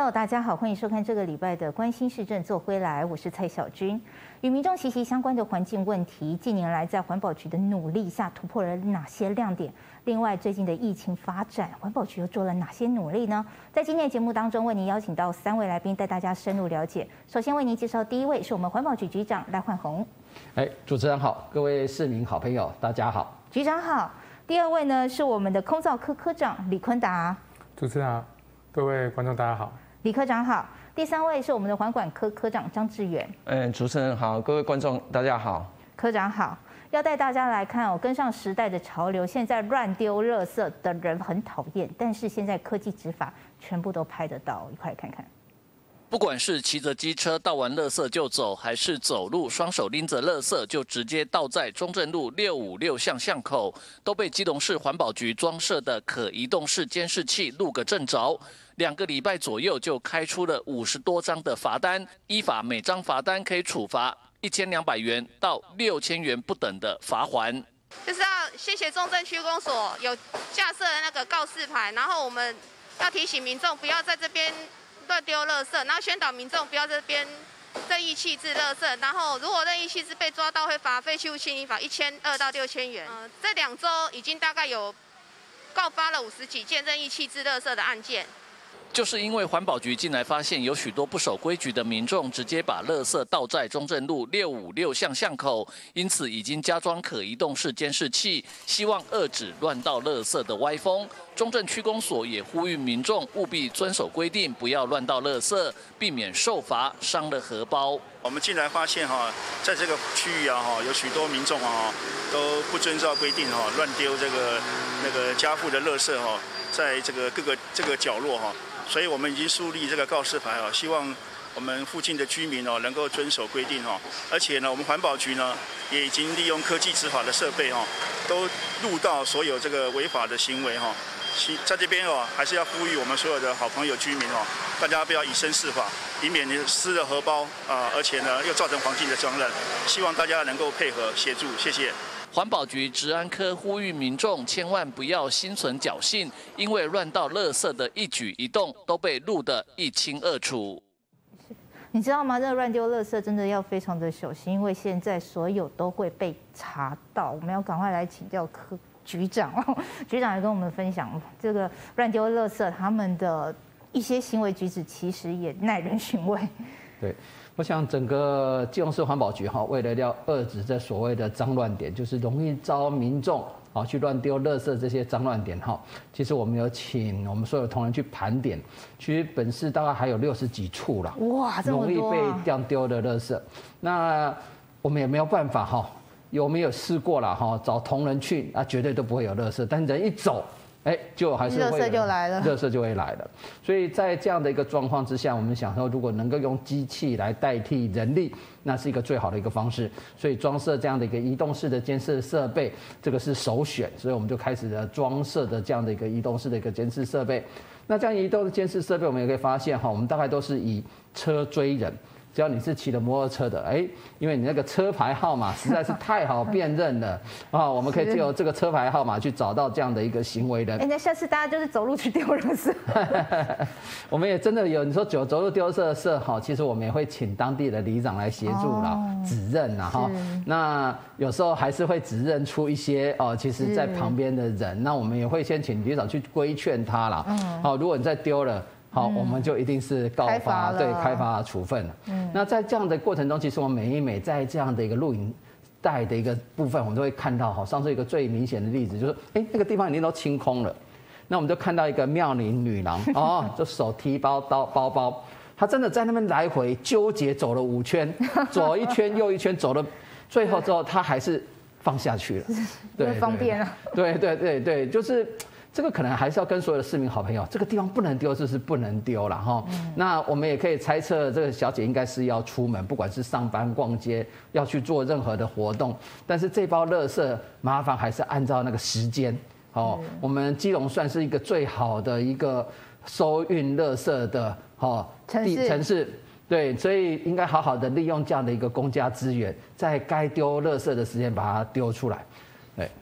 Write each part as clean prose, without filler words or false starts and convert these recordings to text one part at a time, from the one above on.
友，大家好，欢迎收看这个礼拜的关心市政做回来，我是蔡小军。与民众息息相关的环境问题，近年来在环保局的努力下，突破了哪些亮点？另外，最近的疫情发展，环保局又做了哪些努力呢？在今天的节目当中，为您邀请到3位来宾，带大家深入了解。首先为您介绍第一位是我们环保局局长赖焕宏。 主持人好，各位市民好朋友，大家好。 局长好。第二位呢是我们的空造科科长李坤达。 主持人好，各位观众大家好。 李科长好。第3位是我们的环管科科长张志远。 主持人好，各位观众大家好。 科长好，要带大家来看跟上时代的潮流。现在乱丢垃圾的人很讨厌，但是现在科技执法全部都拍得到，一块来看看。 不管是骑着机车倒完垃圾就走，还是走路双手拎着垃圾就直接倒在中正路656巷巷口，都被基隆市环保局装设的可移动式监视器录个正着。2个礼拜左右就开出了50多张的罚单，依法每张罚单可以处罚1200元到6000元不等的罚锾。 就是要谢谢中正区公所有架设的那个告示牌，然后我们要提醒民众不要在这边乱丢垃圾，然后宣导民众不要在这边任意弃置垃圾，然后如果任意弃置被抓到会罚废弃物清理法1200到6000元。这2周已经大概有告发了50几件任意弃置垃圾的案件。 就是因为环保局近来发现有许多不守规矩的民众直接把垃圾倒在中正路656巷巷口，因此已经加装可移动式监视器，希望遏止乱倒垃圾的歪风。中正区公所也呼吁民众务必遵守规定，不要乱倒垃圾，避免受罚伤了荷包。 我们近来发现在这个区域有许多民众都不遵照规定乱丢那个家户的垃圾在这个各个角落所以我们已经树立这个告示牌希望我们附近的居民能够遵守规定而且呢，我们环保局呢也已经利用科技执法的设备都录到所有这个违法的行为在这边还是要呼吁我们所有的好朋友居民大家不要以身试法，以免你失了荷包而且呢又造成环境的脏乱。希望大家能够配合协助，谢谢。 环保局治安科呼吁民众千万不要心存侥幸，因为乱倒垃圾的一举一动都被录得一清二楚。 你知道吗？这个乱丢垃圾真的要非常的小心，因为现在所有都会被查到。我们要赶快来请教局长局长来跟我们分享这个乱丢垃圾他们的一些行为举止，其实也耐人寻味。 对。我想整个基隆市环保局为了要遏止这所谓的脏乱点，就是容易遭民众去乱丢垃圾这些脏乱点其实我们有请我们所有同仁去盘点，其实本市大概还有60几处啦， 哇，这么多容易被这样丢的垃圾。那我们也没有办法我们有试过了找同仁去绝对都不会有垃圾，但人一走。就还是会垃圾就来了， 垃圾就会来了。所以在这样的一个状况之下，我们想说，如果能够用机器来代替人力，那是一个最好的一个方式。所以装设这样的一个移动式的监视设备，这个是首选。所以我们就开始了装设的这样的一个移动式的一个监视设备。那这样移动的监视设备，我们也可以发现我们大概都是以车追人。只要你是骑了摩托车的，因为你那个车牌号码实在是太好辨认了我们可以借由这个车牌号码去找到这样的一个行为人。 那下次大家就是走路去丢垃圾。 我们也真的有，你说走路丢垃圾其实我们也会请当地的里长来协助啦，指认那有时候还是会指认出一些其实在旁边的人，那我们也会先请里长去规劝他啦。如果你再丢了。我们就一定是告发，对，开罚处分了。那在这样的过程中，其实我们每在这样的一个录影带的一个部分，我们都会看到上次一个最明显的例子，就是那个地方已经都清空了，那我们就看到一个妙龄女郎就手提包包，她真的在那边来回纠结走了5圈，左一圈右一圈，走了最后之后，她还是放下去了， 对，方便啊。 对，就是。这个可能还是要跟所有的市民好朋友，这个地方不能丢就是不能丢了那我们也可以猜测，这个小姐应该是要出门，不管是上班、逛街，要去做任何的活动。但是这包垃圾，麻烦还是按照那个时间我们基隆算是一个最好的一个收运垃圾的城市。对，所以应该好好的利用这样的一个公家资源，在该丢垃圾的时间把它丢出来。对。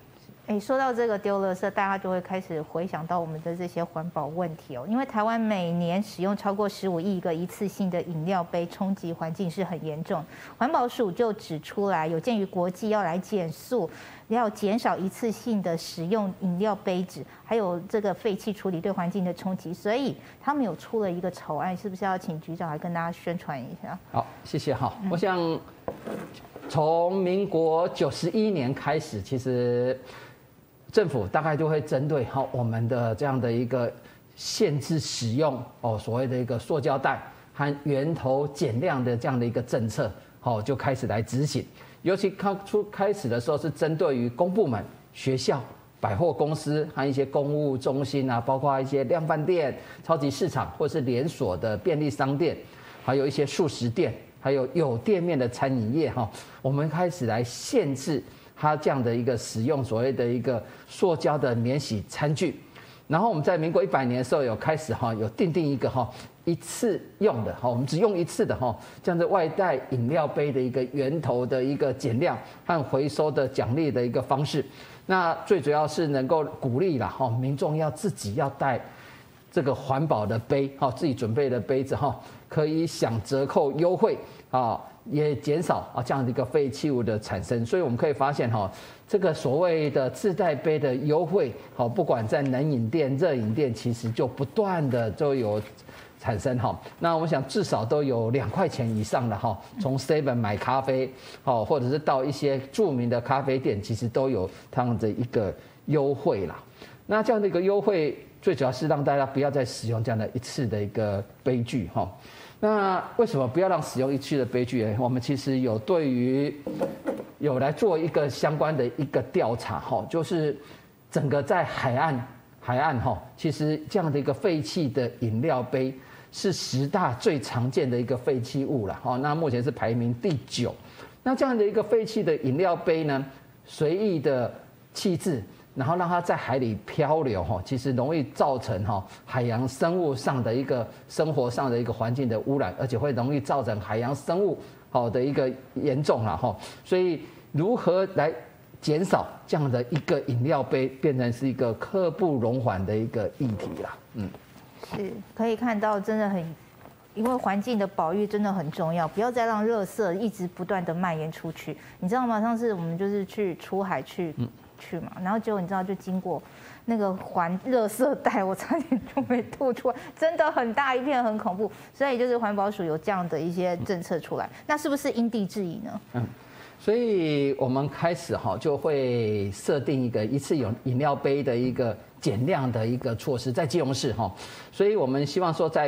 说到这个丢垃圾，大家就会开始回想到我们的这些环保问题哦。因为台湾每年使用超过15亿个一次性的饮料杯，冲击环境是很严重。环保署就指出来，有鉴于国际要来减速，要减少一次性的使用饮料杯子，还有这个废气处理对环境的冲击，所以他们有出了一个草案，是不是要请局长来跟大家宣传一下？ 好，谢谢哈。我想从民国91年开始，其实政府大概就会针对我们的这样的一个限制使用所谓的一个塑胶袋和源头减量的这样的一个政策就开始来执行。尤其开始的时候是针对于公部门、学校、百货公司和一些公务中心啊，包括一些量贩店、超级市场或是连锁的便利商店，还有一些素食店，还有店面的餐饮业我们开始来限制它这样的一个使用所谓的一个塑胶的免洗餐具。然后我们在民国100年的时候有开始有订定一个一次用的我们只用一次的这样的外带饮料杯的一个源头的一个减量和回收的奖励的一个方式。那最主要是能够鼓励啦民众要自己要带这个环保的杯自己准备的杯子可以享折扣优惠也减少这样的一个废弃物的产生。所以我们可以发现这个所谓的自带杯的优惠不管在冷饮店、热饮店，其实就不断的就有产生那我想至少都有2块钱以上的从 Seven 买咖啡或者是到一些著名的咖啡店，其实都有这样的一个优惠啦。那这样的一个优惠，最主要是让大家不要再使用这样的一次的一个杯具那为什么不要让使用一次的杯具呢？我们其实有来做一个相关的一个调查就是整个在海岸其实这样的一个废弃的饮料杯是10大最常见的一个废弃物了那目前是排名第9。那这样的一个废弃的饮料杯呢，随意的弃置，然后让它在海里漂流其实容易造成海洋生物上的一个生活上的一个环境的污染，而且会容易造成海洋生物的一个严重啦所以如何来减少这样的一个饮料杯，变成是一个刻不容缓的一个议题啦。 是可以看到，真的因为环境的保育真的很重要，不要再让垃圾一直不断的蔓延出去。你知道吗？上次我们就是出海去嘛，然后结果你知道就经过那个环垃圾袋，我差点就被吐出来，真的很大一片，很恐怖。所以就是环保署有这样的一些政策出来，那是不是因地制宜呢？ 所以我们开始就会设定一次饮料杯的一个减量的一个措施，在基隆市所以我们希望说，在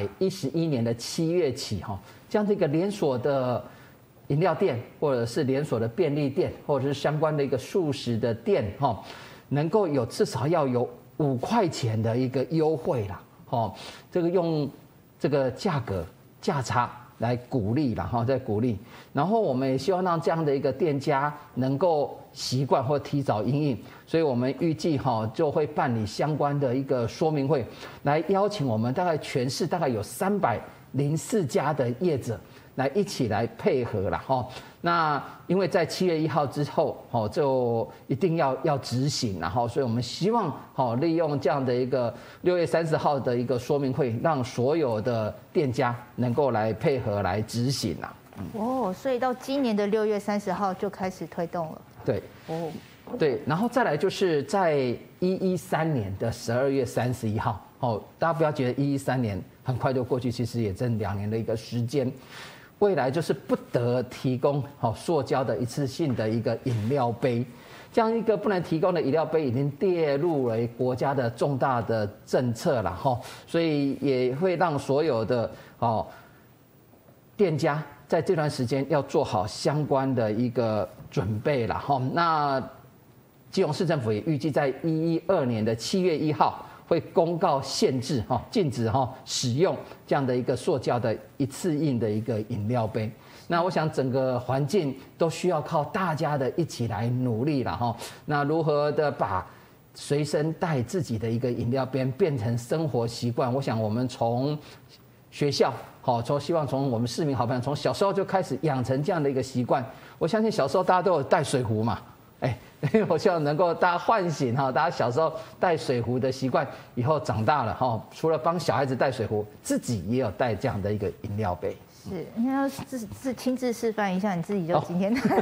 111年的7月起这样的一个连锁的饮料店，或者是连锁的便利店，或者是相关的一个素食的店能够至少要有5块钱的一个优惠啦这个用这个价差来鼓励啦在鼓励。然后我们也希望让这样的一个店家能够习惯或提早因应，所以我们预计就会办理相关的一个说明会，来邀请我们大概全市大概有304家的业者来一起来配合啦那因为在7月1号之后就一定要执行啦所以我们希望利用这样的一个6月30号的一个说明会，让所有的店家能够来配合来执行啦。 所以到今年的6月30号就开始推动了。 对，对，然后再来就是在113年的12月31号大家不要觉得113年很快就过去，其实也正2年的一个时间。未来就是不得提供塑胶的一次性的一个饮料杯，这样一个不能提供的饮料杯已经列入为国家的重大的政策了所以也会让所有的店家在这段时间要做好相关的一个准备了那基隆市政府也预计在112年的7月1号会公告限制禁止使用这样的一个塑胶的一次性的一个饮料杯。那我想整个环境都需要靠大家的一起来努力了那如何的把随身带自己的一个饮料杯变成生活习惯，我想我们从学校希望从我们市民好朋友从小时候就开始养成这样的一个习惯。我相信小时候大家都有带水壶嘛我希望能够大家唤醒大家小时候带水壶的习惯，以后长大了除了帮小孩子带水壶，自己也有带这样的一个饮料杯。 是，你要亲自示范一下，你自己就今天带。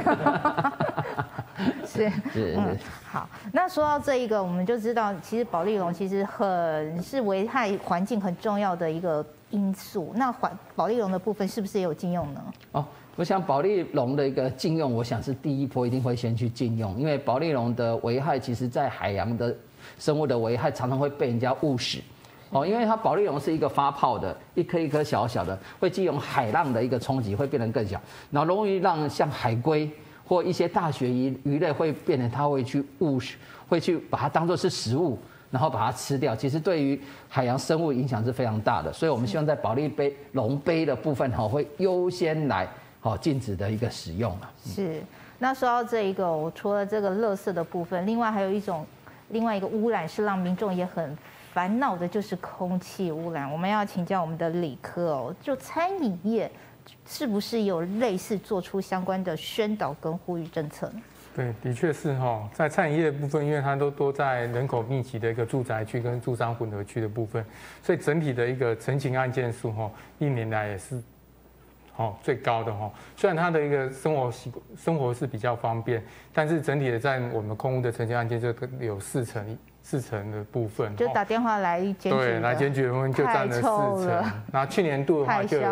是，好。那说到这一个，我们就知道，其实保丽龙其实是危害环境很重要的一个因素。那保丽龙的部分是不是也有禁用呢？ 我想保丽龙的一个禁用，我想是第一波一定会先去禁用，因为保丽龙的危害，其实在海洋的生物的危害常常会被人家误使。因为它保丽龙是一个发泡的，一颗一颗小小的，会借用海浪的一个冲击，会变得更小，然后容易让像海龟或一些大型鱼类会变成它会去会去把它当作是食物，然后把它吃掉。其实对于海洋生物影响是非常大的，所以我们希望在保丽龙杯的部分会优先来禁止的一个使用。 是。那说到这一个，我除了这个垃圾的部分，另外还有另外一个污染是让民众也很烦恼的，就是空气污染。我们要请教我们的理科就餐饮业是不是有类似做出相关的宣导跟呼吁政策呢？ 对，的确是在餐饮业的部分，因为它都多在人口密集的一个住宅区跟住商混合区的部分，所以整体的一个陈情案件数一年来也是最高的虽然它的一个生活是比较方便，但是整体的在我们空污的陈情案件就有四成的部分， 就打电话来检举， 对，来检举的部分就占了4成。那去年度的话就有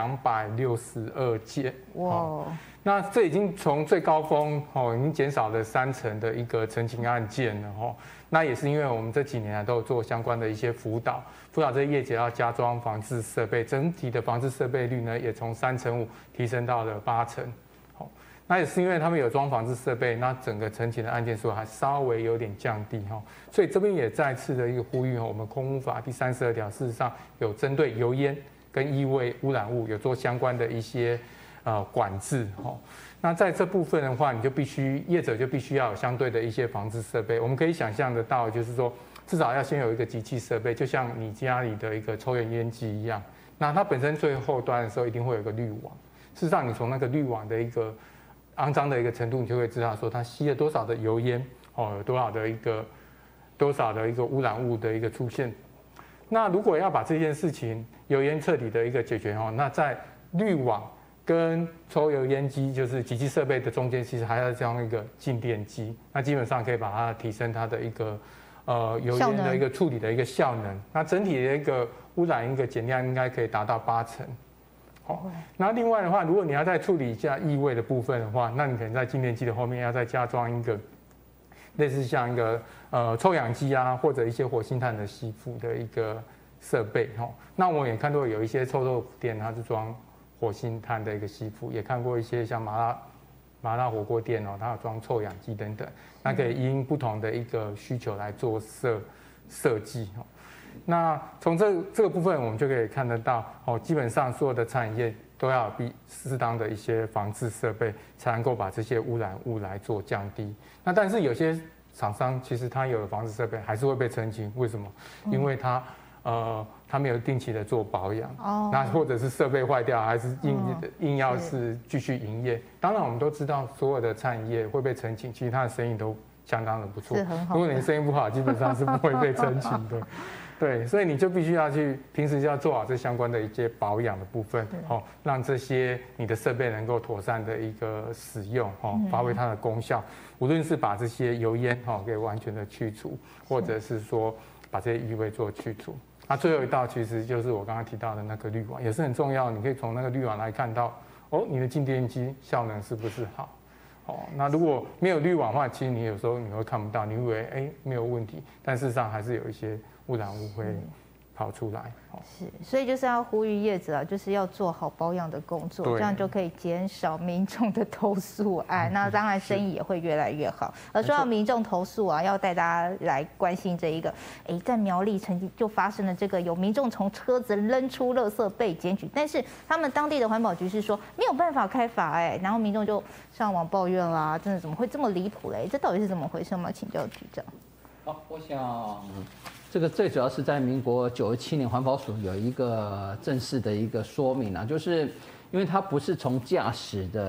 262件，哇！那这已经从最高峰已经减少了3成的一个陈情案件了那也是因为我们这几年都有做相关的一些辅导这些业者要加装防治设备，整体的防治设备率呢也从3.5%提升到了8成。那也是因为他们有装防治设备，那整个陈情的案件数还稍微有点降低所以这边也再次的一个呼吁我们空污法第32条事实上有针对油烟跟异味污染物有做相关的一些管制那在这部分的话，业者就必须要有相对的一些防治设备。我们可以想象得到，就是说至少要先有一个集气设备，就像你家里的一个抽烟烟机一样。那它本身最后端的时候一定会有一个滤网，事实上你从那个滤网的一个肮脏的一个程度，你就会知道说它吸了多少的油烟有多少的一个污染物的一个出现。那如果要把这件事情油烟彻底的一个解决那在滤网跟抽油烟机就是集气设备的中间，其实还要装一个静电机，那基本上可以把它提升它的一个油烟的一个处理的一个效能。那整体的一个污染一个减量应该可以达到8成。那另外的话，如果你要再处理一下异味的部分的话，那你可能在静电机的后面要再加装一个类似像一个抽氧机啊，或者一些火星炭的吸附的一个设备那我也看到有一些臭豆腐店它是装火星炭的一个吸附，也看过一些像麻辣火锅店它有装臭氧机等等，那可以因不同的一个需求来做设计那从这个部分我们就可以看得到基本上所有的餐饮业都要有适当的一些防治设备，才能够把这些污染物来做降低。那但是有些厂商其实它有防治设备还是会被澄清，为什么？因为它没有定期的做保养，那或者是设备坏掉，还是硬要是继续营业。当然我们都知道所有的餐饮业会被澄清，其实它的生意都相当的不错。如果你生意不好，基本上是不会被澄清的。对，所以你就必须要平时就要做好这相关的一些保养的部分，让这些你的设备能够妥善的一个使用，发挥它的功效。无论是把这些油烟给完全的去除，或者是说把这些异味做去除。那最后一道其实就是我刚刚提到的那个滤网，也是很重要。你可以从那个滤网来看到，你的静电机效能是不是好？那如果没有滤网的话，其实你有时候你会看不到，你以为没有问题，但事实上还是有一些污染物会跑出来。 是，所以就是要呼吁业者就是要做好保养的工作，这样就可以减少民众的投诉案。那当然生意也会越来越好。而说到民众投诉要带大家来关心这一个，在苗栗曾经就发生了这个有民众从车子扔出垃圾被检举，但是他们当地的环保局是说没有办法开罚然后民众就上网抱怨啦，真的怎么会这么离谱嘞？这到底是怎么回事吗？请教局长。 我想这个最主要是在民国97年环保署有一个正式的一个说明就是因为它不是从驾驶的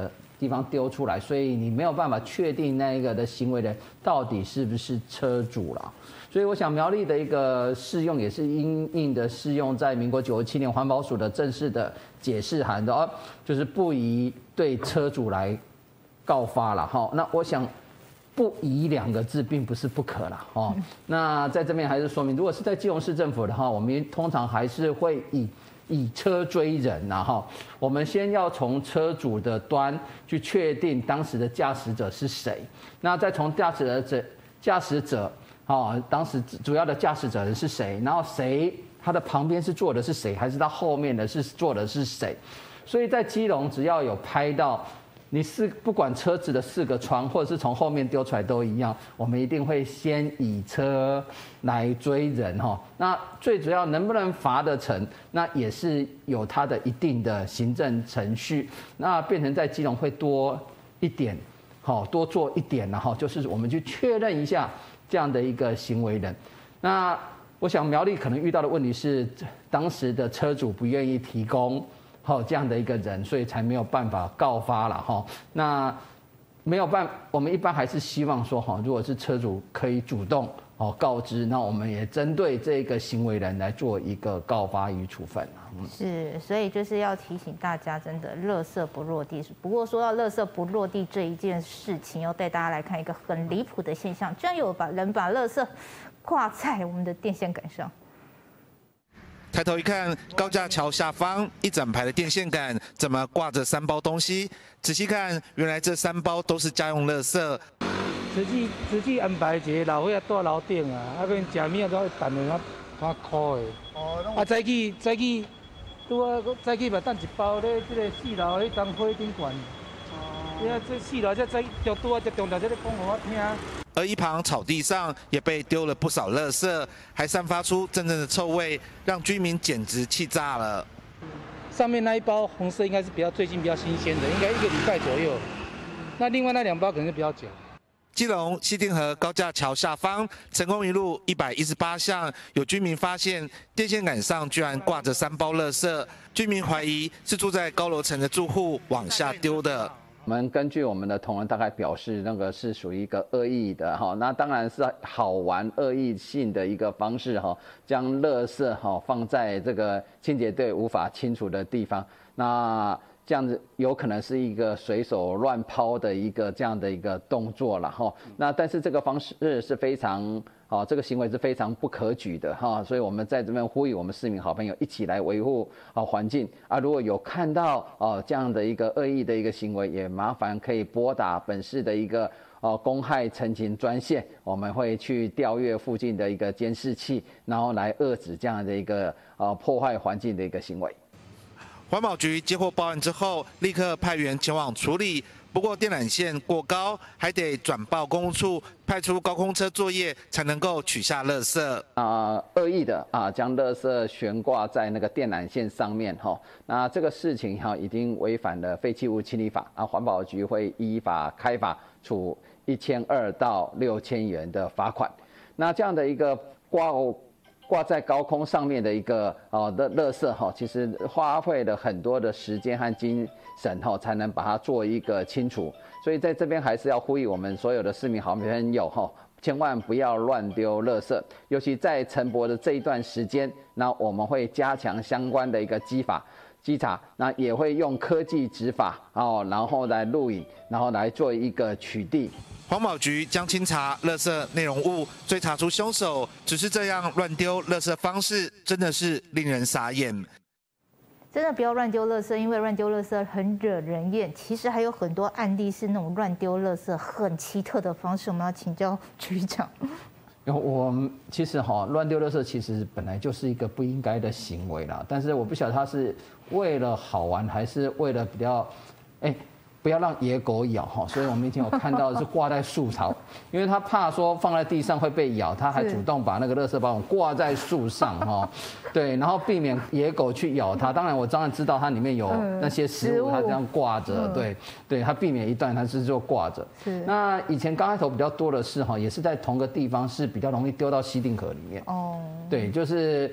地方丢出来，所以你没有办法确定那一个的行为人到底是不是车主了。所以我想苗栗的一个适用也是因应的适用在民国97年环保署的正式的解释函的就是不宜对车主来告发了哈。那我想不宜2个字并不是不可啦哦。那在这边还是说明，如果是在基隆市政府的话，我们通常还是会以车追人呐哈。我们先要从车主的端去确定当时的驾驶者是谁，那再从驾驶者当时主要的驾驶者是谁，然后他的旁边是坐的是谁，还是他后面的是坐的是谁？所以在基隆只要有拍到你不管车子的4个窗，或者是从后面丢出来都一样，我们一定会先以车来追人哈。那最主要能不能罚得成，那也是有它的一定的行政程序。那变成在基隆会多一点，多做一点，然后就是我们去确认一下这样的一个行为人。那我想苗栗可能遇到的问题是，当时的车主不愿意提供这样的一个人，所以才没有办法告发了哈。那没有办法，我们一般还是希望说如果是车主可以主动告知，那我们也针对这个行为人来做一个告发与处分。 是，所以就是要提醒大家，真的垃圾不落地。不过说到垃圾不落地这一件事情，要带大家来看一个很离谱的现象，居然有人把垃圾挂在我们的电线杆上。 抬头一看，高架桥下方一整排的电线杆怎么挂着3包东西？仔细看，原来这3包都是家用垃圾。 自己安排一个老伙仔住楼顶啊，跟食物都要等的较苦的。早起早起嘛等一包咧，这个4楼迄张火顶管。这4楼这就拄啊，这中头这咧讲互我听。 而一旁草地上也被丢了不少垃圾，还散发出阵阵的臭味，让居民简直气炸了。 上面那一包红色应该是最近比较新鲜的，应该1个礼拜左右。那另外那2包可能是比较久。 基隆西汀河高架桥下方成功一路118巷，有居民发现电线杆上居然挂着3包垃圾，居民怀疑是住在高楼层的住户往下丢的。 我们根据我们的同仁大概表示，那个是属于一个恶意的哈，那当然是好玩恶意性的一个方式哈，将垃圾放在这个清洁队无法清除的地方，那这样子有可能是一个随手乱抛的一个这样的一个动作了哈，那但是这个方式是非常。这个行为是非常不可取的哈，所以我们在这边呼吁我们市民好朋友一起来维护环境啊。如果有看到这样的一个恶意的一个行为，也麻烦可以拨打本市的一个公害陈情专线，我们会去调阅附近的一个监视器，然后来遏止这样的一个破坏环境的一个行为。 环保局接获报案之后，立刻派员前往处理。不过电缆线过高，还得转报公务处，派出高空车作业，才能够取下垃圾。 恶意的将垃圾悬挂在那个电缆线上面哈，那这个事情已经违反了废弃物清理法啊，环保局会依法开罚，处1200到6000元的罚款。那这样的一个挂在高空上面的一个的垃圾其实花费了很多的时间和精神才能把它做一个清除，所以在这边还是要呼吁我们所有的市民好朋友千万不要乱丢垃圾，尤其在晨勃的这一段时间，那我们会加强相关的一个稽查，那也会用科技执法然后来录影，然后来做一个取缔。 环保局将清查垃圾内容物，追查出凶手。只是这样乱丢垃圾方式，真的是令人傻眼。 真的不要乱丢垃圾，因为乱丢垃圾很惹人厌。其实还有很多案例是那种乱丢垃圾很奇特的方式，我们要请教局长。 我们其实乱丢垃圾其实本来就是一个不应该的行为啦，但是我不晓得他是为了好玩还是为了比较不要让野狗咬所以我们以前有看到的是挂在树上，因为他怕说放在地上会被咬，他还主动把那个垃圾包挂在树上对，然后避免野狗去咬它。当然我当然知道它里面有那些食物，它这样挂着，对，它避免一段它是就挂着。那以前刚开头比较多的是也是在同个地方是比较容易丢到西定河里面。对，就是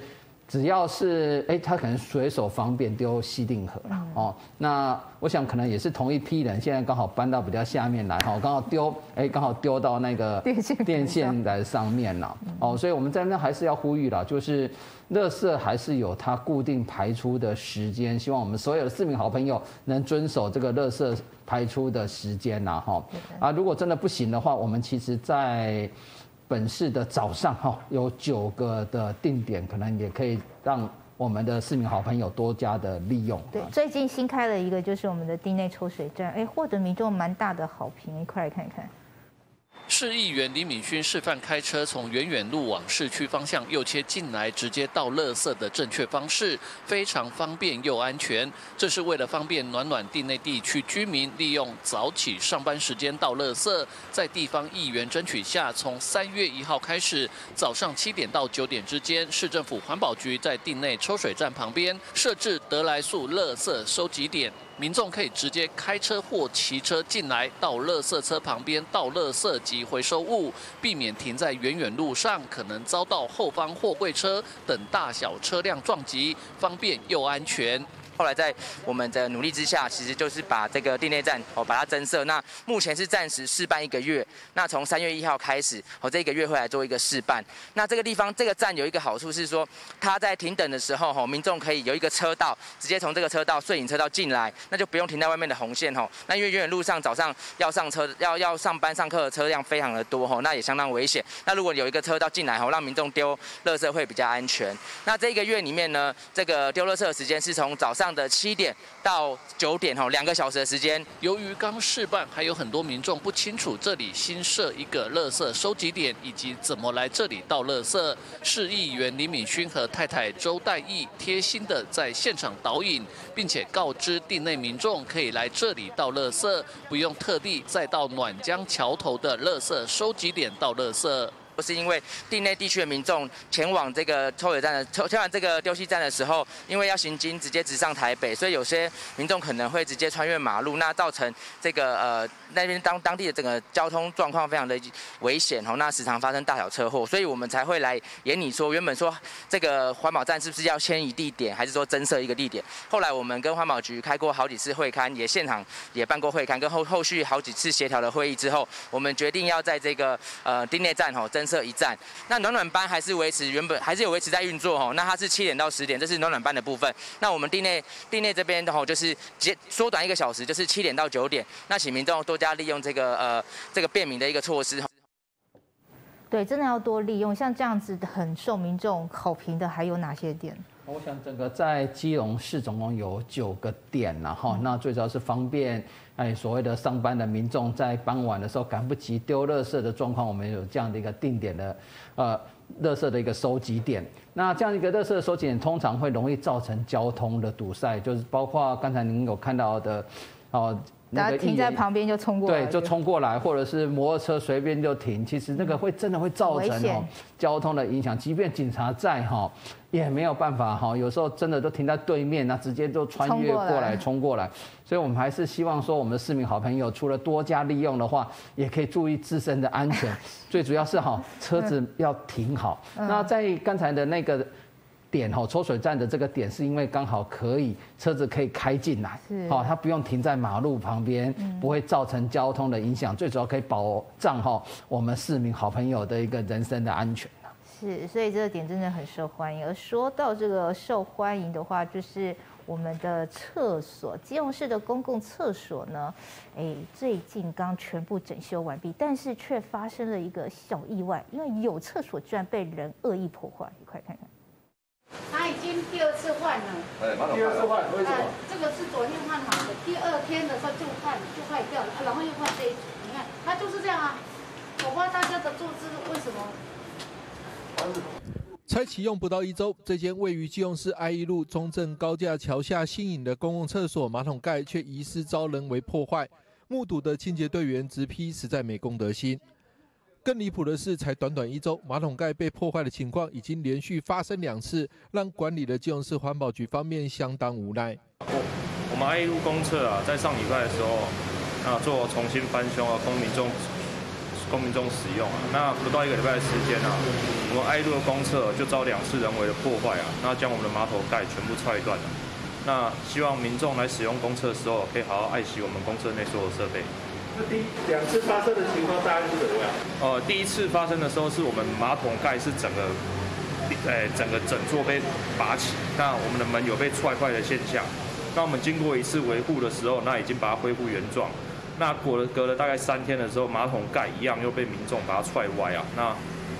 只要是他可能随手方便丢西定河啦，哦，那我想可能也是同一批人，现在刚好搬到比较下面来，哈，刚好丢到那个电线的上面了，哦，所以我们在那还是要呼吁啦，就是垃圾还是有它固定排出的时间，希望我们所有的市民好朋友能遵守这个垃圾排出的时间啦，哈，啊，如果真的不行的话，我们其实在本市的早上有9个的定点，可能也可以让我们的市民好朋友多加的利用。 对，最近新开了一个就是我们的地内抽水站，获得民众蛮大的好评，一块来看一看。 市议员李敏勋示范开车从远远路往市区方向右切进来，直接倒垃圾的正确方式，非常方便又安全。这是为了方便暖地内地区居民利用早起上班时间倒垃圾，在地方议员争取下，从3月1号开始，早上7点到9点之间，市政府环保局在地内抽水站旁边设置得来速垃圾收集点。民众可以直接开车或骑车进来，到垃圾车旁边倒垃圾及回收物，避免停在远路上，可能遭到后方货柜车等大小车辆撞击，方便又安全。 后来在我们的努力之下，其实就是把这个地内站把它增设。那目前是暂时试办1个月。那从3月1号开始，这1个月会来做一个试办。那这个地方这个站有一个好处是说，它在停等的时候，民众可以有一个车道，直接从这个车道摄影车道进来，那就不用停在外面的红线那因为远路上早上要上车要上班上课的车辆非常的多那也相当危险。那如果有一个车道进来让民众丢垃圾会比较安全。那这1个月里面呢，这个丢垃圾的时间是从早上的7点到9点2个小时的时间。 由于刚试办，还有很多民众不清楚这里新设一个垃圾收集点以及怎么来这里倒垃圾。市议员李敏勋和太太周代义贴心的在现场导引，并且告知地内民众可以来这里倒垃圾，不用特地再到暖江桥头的垃圾收集点倒垃圾。 是因为地内地区的民众前往这个抽水站前往这个丢弃站的时候，因为要行经直接直上台北，所以有些民众可能会直接穿越马路，那造成这个那边当地的整个交通状况非常的危险那时常发生大小车祸，所以我们才会来研拟说，原本说这个环保站是不是要迁移地点，还是说增设一个地点？后来我们跟环保局开过好几次会勘，也现场也办过会勘，跟后续好几次协调的会议之后，我们决定要在这个地内站增设1站。那暖班还是维持原本还是有维持在运作那它是7点到10点，这是暖班的部分。那我们地内这边就是缩短1个小时，就是7点到9点。那请民众多加利用这个便民的一个措施。 对，真的要多利用。像这样子很受民众好评的还有哪些点？ 我想整个在基隆市总共有9个点那最主要是方便所谓的上班的民众在傍晚的时候赶不及丢垃圾的状况，我们有这样的一个定点的垃圾的一个收集点。那这样一个垃圾的收集点通常会容易造成交通的堵塞，就是包括刚才您有看到的大家停在旁边就冲过来， 对，就冲过来，或者是摩托车随便就停，其实那个真的会造成交通的影响。即便警察在也没有办法有时候真的都停在对面，那直接就穿越过来冲过来。所以我们还是希望说，我们的市民好朋友除了多加利用的话，也可以注意自身的安全。最主要是车子要停好。那在刚才的那个点抽水站的这个点，是因为刚好车子可以开进来，它不用停在马路旁边，不会造成交通的影响，最主要可以保障我们市民好朋友的一个人身的安全。 是，所以这个点真的很受欢迎。而说到这个受欢迎的话，就是我们的厕所，基隆市的公共厕所呢，最近刚全部整修完毕，但是却发生了一个小意外，因为有厕所居然被人恶意破坏，一块看看。 它已经第2次换了。 第2次换，为什么？ 这个是昨天换好的，第2天的时候就坏掉了，然后又换这一组。你看，它就是这样啊。我不知道大家的坐姿为什么。 才启用不到1周，这间位于基隆市爱一路中正高架桥下新颖的公共厕所马桶盖却疑似遭人为破坏，目睹的清洁队员直批实在没公德心。更离谱的是，才短1周，马桶盖被破坏的情况已经连续发生2次，让管理的基隆市环保局方面相当无奈。 我们爱一路公厕在上礼拜的时候做重新翻修供民众供民众使用啊。那不到1个礼拜的时间啊，我们爱路的公厕就遭2次人为的破坏啊，那将我们的马桶盖全部踹断了。那希望民众来使用公厕的时候，可以好好爱惜我们公厕内所有设备。 那第2次发生的情况大概是怎么样？ 第1次发生的时候是我们马桶盖是整个整座被拔起，那我们的门有被踹坏的现象。那我们经过1次维护的时候，那已经把它恢复原状。那隔了大概3天的时候，马桶盖一样又被民众把它踹歪啊。那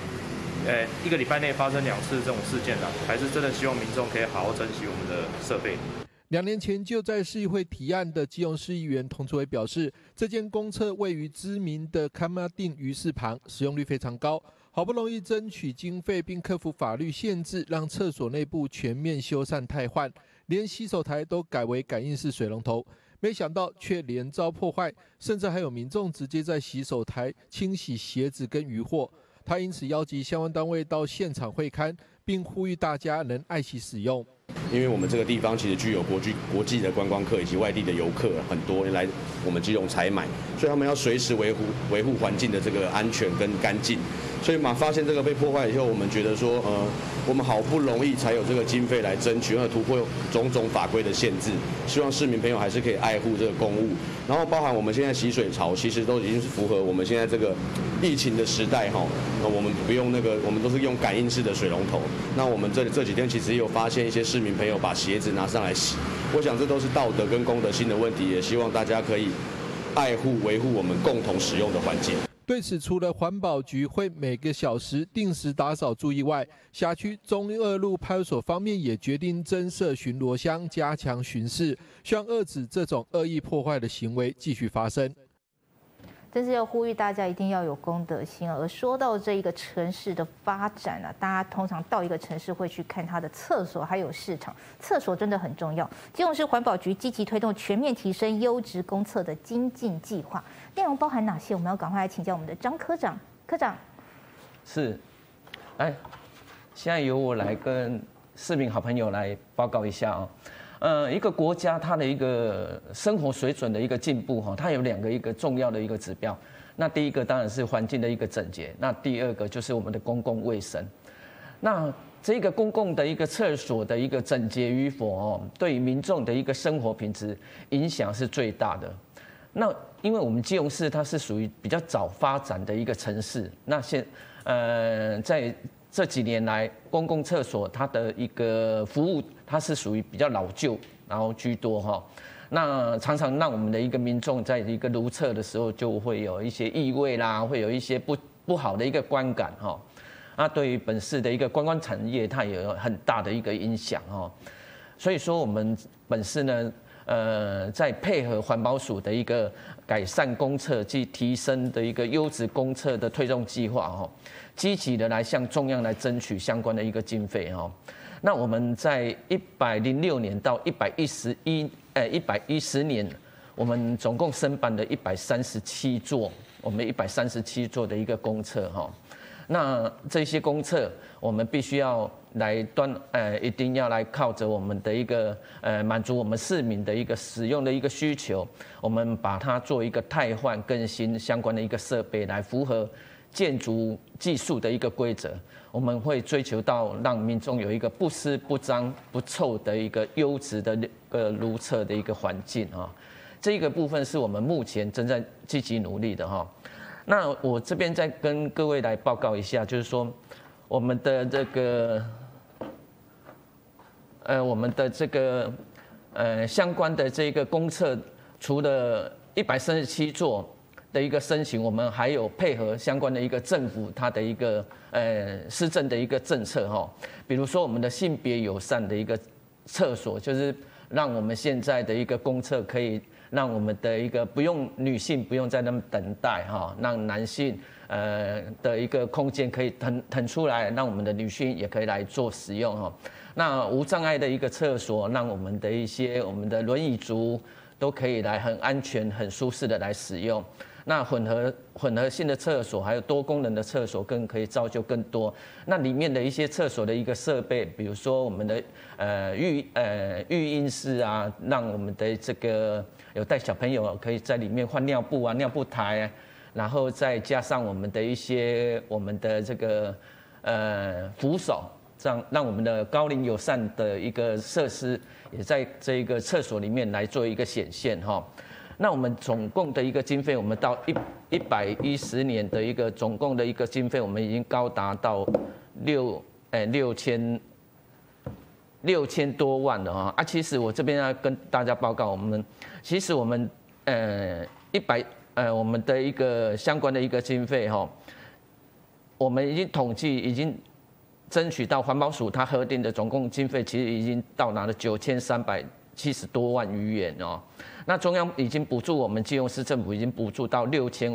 1个礼拜内发生2次这种事件啊，还是真的希望民众可以好好珍惜我们的设备。 2年前就在市议会提案的基隆市议员童志伟表示，这间公厕位于知名的坎马丁鱼市旁，使用率非常高。好不容易争取经费，并克服法律限制，让厕所内部全面修缮汰换，连洗手台都改为感应式水龙头。没想到却连遭破坏，甚至还有民众直接在洗手台清洗鞋子跟渔获。他因此邀集相关单位到现场会勘，并呼吁大家能爱惜使用。 因为我们这个地方其实具有国际的观光客以及外地的游客很多来我们基隆采买，所以他们要随时维护环境的这个安全跟干净。所以发现这个被破坏以后，我们觉得说，我们好不容易才有这个经费来争取，突破种种法规的限制，希望市民朋友还是可以爱护这个公物。然后包含我们现在洗水槽，其实都已经是符合我们现在这个疫情的时代哈。那我们不用我们都是用感应式的水龙头。那我们这几天其实也有发现一些市民朋友把鞋子拿上来洗，我想这都是道德跟公德心的问题，也希望大家可以爱护维护我们共同使用的环境。 对此，除了环保局会每个小时定时打扫注意外，辖区中2路派出所方面也决定增设巡逻箱，加强巡视，希望遏止这种恶意破坏的行为继续发生。 真是要呼吁大家一定要有公德心。而说到这一个城市的发展啊，大家通常到一个城市会去看它的厕所还有市场，厕所真的很重要。基隆市环保局积极推动全面提升优质公厕的精进计划，内容包含哪些？我们要赶快来请教我们的张科长。科长， 是，现在由我来跟市民好朋友来报告一下一个国家它的一个生活水准的一个进步它有2个一个重要的一个指标。那第一个当然是环境的一个整洁，那第2个就是我们的公共卫生。那这个公共的一个厕所的一个整洁与否对于民众的一个生活品质影响是最大的。那因为我们基隆市它是属于比较早发展的一个城市，那在这几年来，公共厕所它的一个服务，它是属于比较老旧，然后居多那常常让我们的一个民众在一个如厕的时候，就会有一些异味啦，会有一些不好的一个观感那对于本市的一个观光产业，它也有很大的一个影响所以说，我们本市呢，在配合环保署的一个改善公厕及提升的一个优质公厕的推动计划积极的来向中央来争取相关的一个经费那我们在106年到110年，我们总共申办了137座，我们137座的一个公厕那这些公厕，我们必须要来一定要来靠着我们的一个满足我们市民的一个使用的一个需求，我们把它做一个汰换更新相关的一个设备，来符合建筑技术的一个规则。我们会追求到让民众有一个不湿不脏不臭的一个优质的如厕的一个环境这个部分是我们目前正在积极努力的那我这边再跟各位来报告一下，就是说我们的这个相关的这个公厕，除了137座的一个申请，我们还有配合相关的一个政府它的一个施政的一个政策比如说我们的性别友善的一个厕所，就是让我们现在的一个公厕可以让我们的一个女性不用在那么等待让男性的一个空间可以腾出来，让我们的女性也可以来做使用那无障碍的一个厕所，让我们的轮椅族都可以来很安全、很舒适的来使用。那混合性的厕所，还有多功能的厕所，更可以造就更多。那里面的一些厕所的一个设备，比如说我们的育婴室啊，让我们的这个有带小朋友可以在里面换尿布啊、尿布台然后再加上我们的这个扶手，这样让我们的高龄友善的一个设施也在这一个厕所里面来做一个显现哈。那我们总共的一个经费，我们到110年的一个总共的一个经费，我们已经高达到6000多万了啊！其实我这边要跟大家报告，我们我们的一个相关的一个经费哈，我们已经统计，已经争取到环保署它核定的总共经费，其实已经到达了9370多万余元哦。那中央已经补助我们基隆市政府已经补助到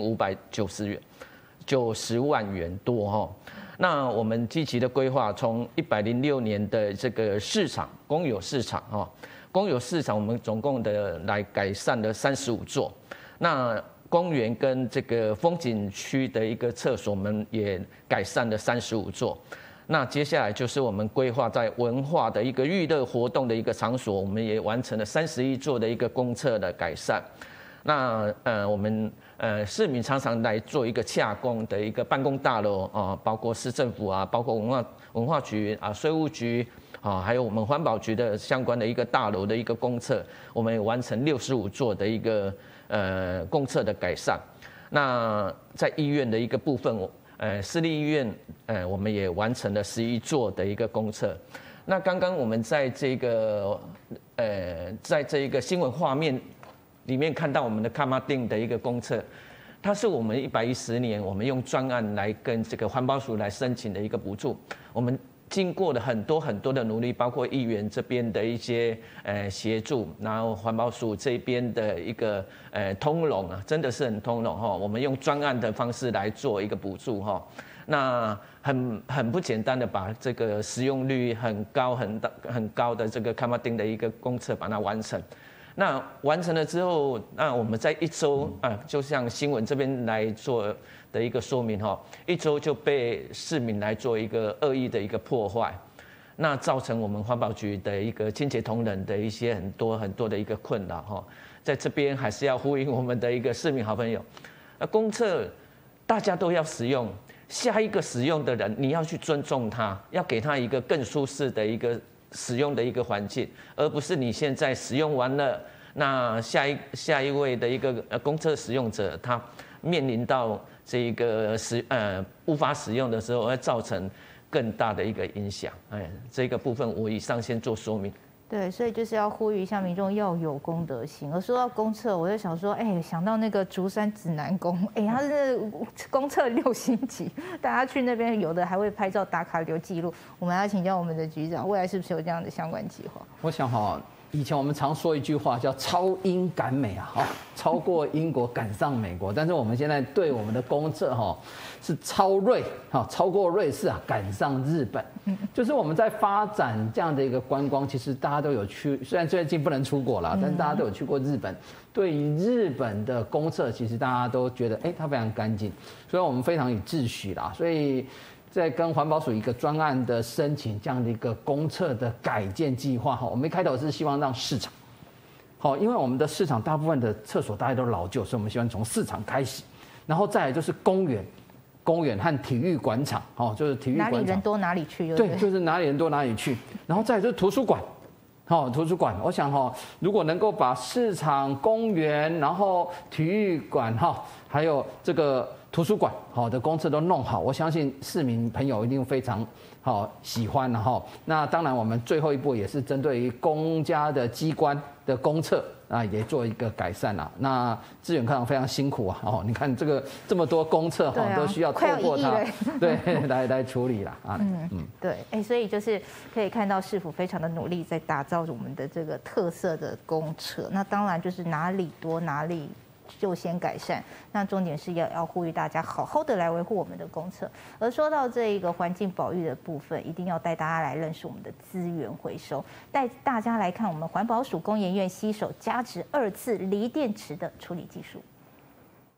6590万元多哈。那我们积极的规划，从106年的这个市场公有市场哈，公有市场我们总共的来改善了35座。那公园跟这个风景区的一个厕所，我们也改善了35座。那接下来就是我们规划在文化的一个娱乐活动的一个场所，我们也完成了31座的一个公厕的改善。那我们市民常常来做一个洽公的一个办公大楼啊，包括市政府啊，包括文化局啊、税务局啊，还有我们环保局的相关的一个大楼的一个公厕，我们也完成65座的一个公厕的改善。那在医院的一个部分，私立医院我们也完成了11座的一个公厕。那刚刚我们在这个新闻画面里面看到我们的卡马丁的一个公厕，它是我们110年我们用专案来跟这个环保署来申请的一个补助。我们经过了很多的努力，包括议员这边的一些协助，然后环保署这边的一个通融啊，真的是很通融哈。我们用专案的方式来做一个补助哈，那很不简单的把这个使用率很高的这个卡马丁的一个公厕把它完成。那完成了之后，那我们在1周就像新闻这边来做的一个说明哈，1周就被市民来做一个恶意的一个破坏，那造成我们环保局的一个清洁同仁的一些很多的一个困扰哈。在这边还是要呼应我们的一个市民好朋友，公厕大家都要使用，下一个使用的人你要去尊重他，要给他一个更舒适的一个使用的一个环境，而不是你现在使用完了，那下一位的一个公厕使用者，他面临到这个无法使用的时候，会造成更大的一个影响。这个部分我以上先做说明。 对，所以就是要呼吁一下民众要有公德心。而说到公厕，我就想说，想到那个竹山指南宫，它是公厕6星级，大家去那边有的还会拍照打卡留记录。我们要请教我们的局长，未来是不是有这样的相关计划？ 我想以前我们常说一句话叫超英赶美啊，超过英国赶上美国。但是我们现在对我们的公厕是超过瑞士赶上日本。就是我们在发展这样的一个观光，其实大家都有去，虽然最近不能出国了，但是大家都有去过日本。对于日本的公厕，其实大家都觉得它非常干净，所以我们非常有秩序啦。所以在跟环保署一个专案的申请这样的一个公厕的改建计划我们一开头是希望让市场因为我们的市场大部分的厕所大家都老旧，所以我们希望从市场开始，然后再来就是公园和体育馆场就是体育馆场哪里人多哪里去， 对，就是哪里人多哪里去，然后再来就是图书馆。图书馆，我想如果能够把市场、公园，然后体育馆还有这个图书馆的公厕都弄好，我相信市民朋友一定非常喜欢那当然，我们最后一步也是针对于公家的机关的公厕也做一个改善啦。那志远科长非常辛苦你看这么多公厕都需要透过它对来处理啦对，所以就是可以看到市府非常的努力在打造我们的这个特色的公厕。那当然就是哪里多哪里就先改善，那重点是要呼吁大家好好的来维护我们的公厕。而说到这一个环境保育的部分，一定要带大家来认识我们的资源回收，带大家来看我们环保署工研院携手加值2次锂电池的处理技术。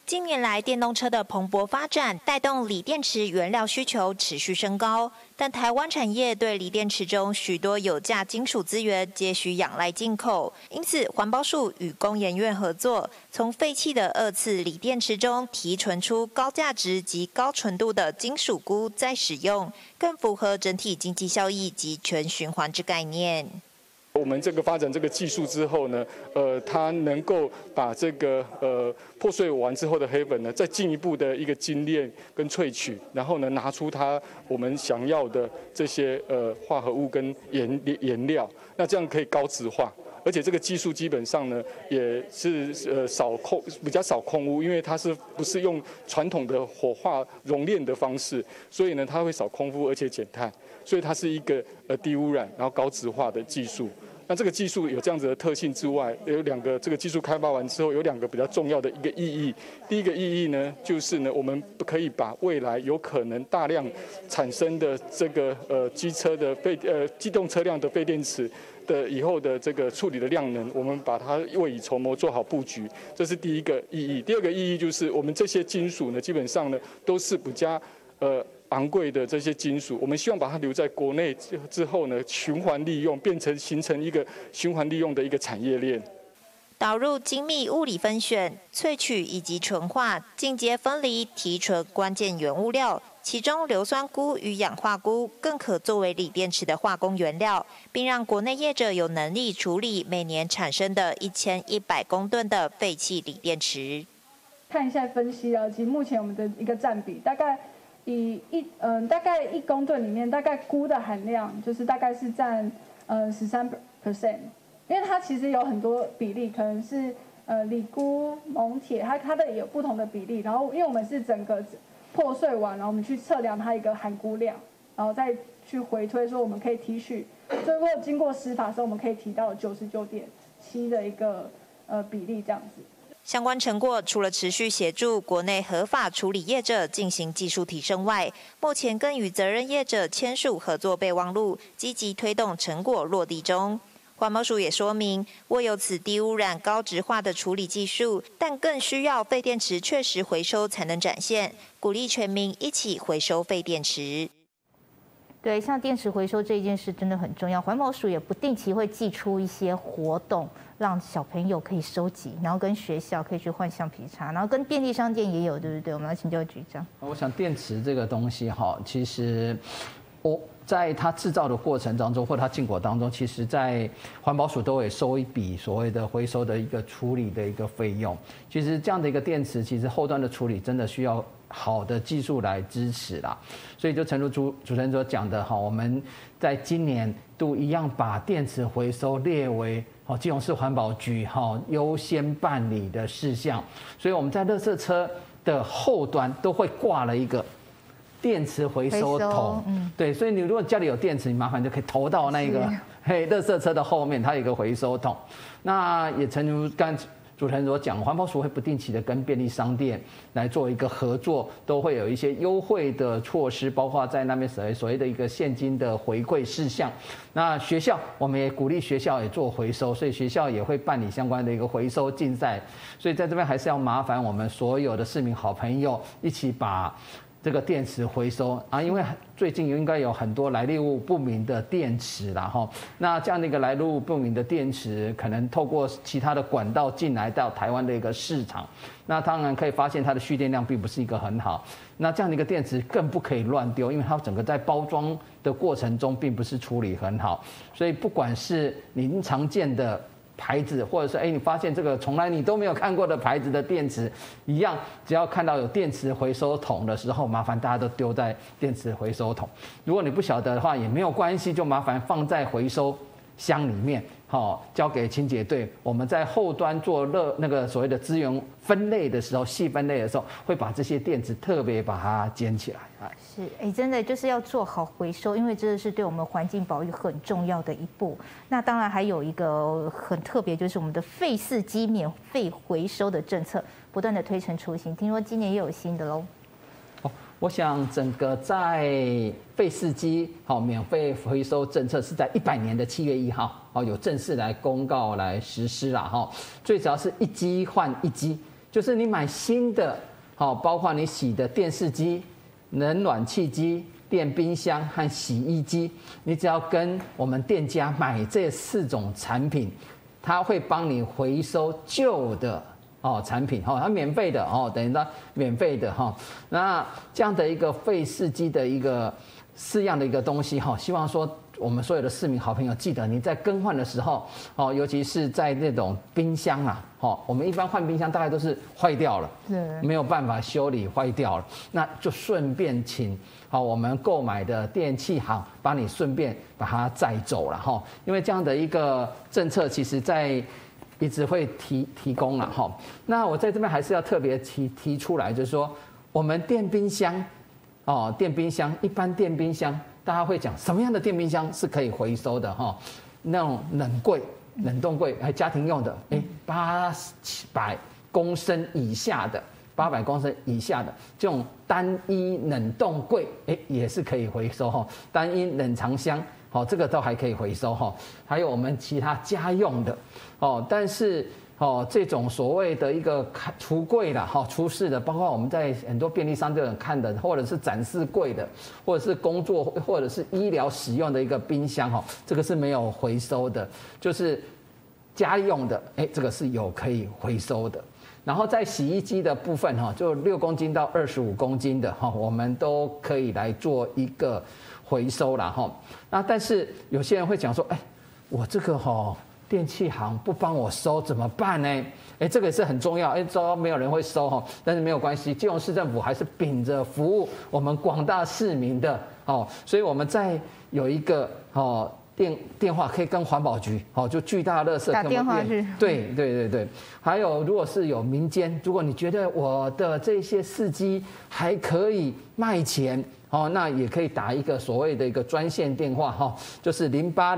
近年来，电动车的蓬勃发展，带动锂电池原料需求持续升高。但台湾产业对锂电池中许多有价金属资源皆需仰赖进口，因此环保署与工研院合作，从废弃的2次锂电池中提纯出高价值及高纯度的金属钴再使用，更符合整体经济效益及全循环之概念。 我们这个发展这个技术之后呢，它能够把这个破碎完之后的黑粉呢，再进一步的一个精炼跟萃取，然后呢拿出我们想要的这些化合物跟颜料，那这样可以高质化。而且这个技术基本上呢，也是比较少空污，因为它不是用传统的火化熔炼的方式，所以呢它会少空污而且减碳，所以它是一个低污染然后高质化的技术。那这个技术有这样子的特性之外，有2个这个技术开发完之后，有2个比较重要的一个意义。第一个意义呢，就是呢，我们可以把未来有可能大量产生的这个机动车辆的废电池的以后的这个处理的量能，我们把它未雨绸缪做好布局，这是第一个意义。第2个意义就是我们这些金属呢，基本上呢都是比较昂贵的这些金属，我们希望把它留在国内之后呢，循环利用，形成一个循环利用的一个产业链。 导入精密物理分选、萃取以及纯化、进阶分离、提纯关键原物料，其中硫酸钴与氧化钴更可作为锂电池的化工原料，并让国内业者有能力处理每年产生的1100公吨的废弃锂电池。 看一下分析了，其实目前我们的一个占比大概。大概1公吨里面，大概钴的含量就是大概是占13%，因为它其实有很多比例，可能是锂钴、锰铁，它的也有不同的比例。然后因为我们是整个破碎完，然后我们去测量它一个含钴量，然后再去回推说我们可以提取，所以如果经过施法的时候，我们可以提到99.7的一个比例这样子。 相关成果除了持续协助国内合法处理业者进行技术提升外，目前更与责任业者签署合作备忘录，积极推动成果落地中。环保署也说明，握有此低污染、高质化的处理技术，但更需要废电池确实回收才能展现，鼓励全民一起回收废电池。 对，像电池回收这一件事真的很重要，环保署也不定期会寄出一些活动，让小朋友可以收集，然后跟学校可以去换橡皮擦，然后跟便利商店也有，对不对？我们要请教局长。 我想电池这个东西哈，其实在它制造的过程当中，或它进口当中，其实在环保署都会收一笔所谓的回收的一个处理的一个费用。其实这样的一个电池，其实后端的处理真的需要好的技术来支持啦。所以就诚如主持人所讲的哈，我们在今年度一样把电池回收列为基隆市环保局优先办理的事项。所以我们在垃圾车的后端都会挂了一个电池回收桶，对，所以你如果家里有电池，你麻烦就可以投到那个垃圾车的后面，它有一个回收桶。那也诚如刚主持人所讲，环保署会不定期的跟便利商店来做一个合作，都会有一些优惠的措施，包括在那边所谓的一个现金的回馈事项。那学校我们也鼓励学校也做回收，所以学校也会办理相关的一个回收竞赛。所以在这边还是要麻烦我们所有的市民好朋友一起把这个电池回收啊，因为最近应该有很多来路不明的电池啦哈。那这样的一个来路不明的电池，可能透过其他的管道进来到台湾的一个市场，那当然可以发现它的蓄电量并不是一个很好。那这样的一个电池更不可以乱丢，因为它整个在包装的过程中并不是处理很好，所以不管是您常见的牌子，或者是你发现这个从来你都没有看过的牌子的电池，一样，只要看到有电池回收桶的时候，麻烦大家都丢在电池回收桶。如果你不晓得的话，也没有关系，就麻烦放在回收箱里面，交给清洁队。我们在后端做那个所谓的资源分类的时候，细分类的时候，会把这些电池特别把它捡起来。 是，真的就是要做好回收，因为这是对我们环境保育很重要的一步。那当然还有一个很特别，就是我们的废四机免费回收的政策不断的推陈出新，听说今年也有新的喽。 我想整个在废四机免费回收政策是在100年的7月1号有正式来公告来实施啦最主要是一机换一机。 就是你买新的，好，包括你洗的电视机、冷暖气机、电冰箱和洗衣机，你只要跟我们店家买这4种产品，他会帮你回收旧的产品，它免费的等于它免费的那这样的一个废式机的一个4样的一个东西希望说我们所有的市民好朋友记得，你在更换的时候尤其是在那种冰箱啊我们一般换冰箱大概都是坏掉了，没有办法修理，坏掉了，那就顺便请我们购买的电器行帮你顺便把它载走了因为这样的一个政策其实在一直会提供了那我在这边还是要特别提出来，就是说我们电冰箱一般电冰箱大家会讲什么样的电冰箱是可以回收的那种冷冻柜家庭用的800公升以下的800公升以下的这种单一冷冻柜也是可以回收单一冷藏箱这个都还可以回收还有我们其他家用的但是这种所谓的一个橱柜啦出事的，包括我们在很多便利商店看的，或者是展示柜的，或者是工作或者是医疗使用的一个冰箱这个是没有回收的，就是家用的这个是有可以回收的。然后在洗衣机的部分就6公斤到25公斤的我们都可以来做一个回收啦那但是有些人会讲说我这个电器行不帮我收怎么办呢？这个也是很重要。糟，没有人会收但是没有关系，基隆市政府还是秉着服务我们广大市民的所以我们在有一个电话可以跟环保局就巨大垃圾打电话去。 对。还有如果是有民间，如果你觉得我的这些司机还可以卖钱那也可以打一个所谓的一个专线电话就是